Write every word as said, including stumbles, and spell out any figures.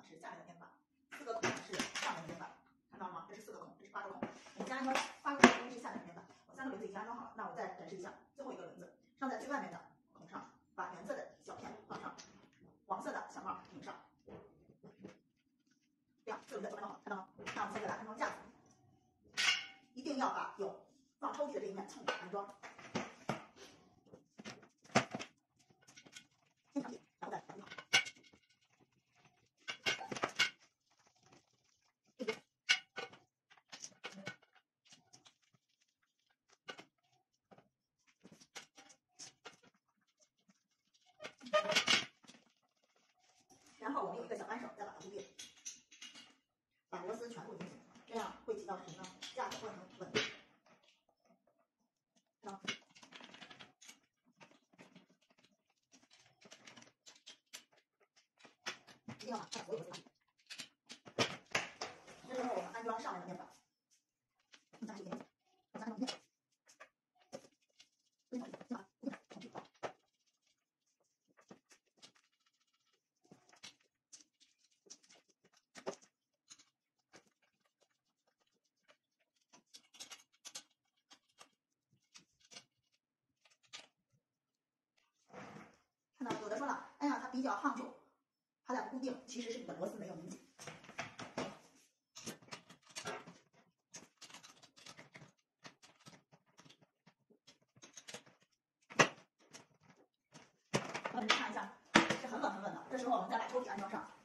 是下面的面板，四个孔呢是上面的面板，看到了吗？这是四个孔，这是八个孔。我们先安装八个孔，这是下面的面板。我三个轮子已经安装好了，那我再展示一下最后一个轮子，上在最外面的孔上，把原色的小片放上，黄色的小帽拧上，这样四轮子就安装好了，看到吗？那我们现在来安装架子，一定要把有放抽屉的这一面冲安装。先墙体，然后再绑好。然后我们用一个小扳手再把它固定，把螺丝全部拧紧，这样会起到什么呢？架子会很稳定。啊，一定要把所有螺丝拧紧。这时候我们安装上面的面板，再来一点点，再安装面板，最后一个再把固定上去。看到有的说了，哎呀，它比较夯久，它俩不固定，其实是你的螺丝没有拧紧。我们看一下，是很稳很稳的。这时候我们再把抽屉安装上。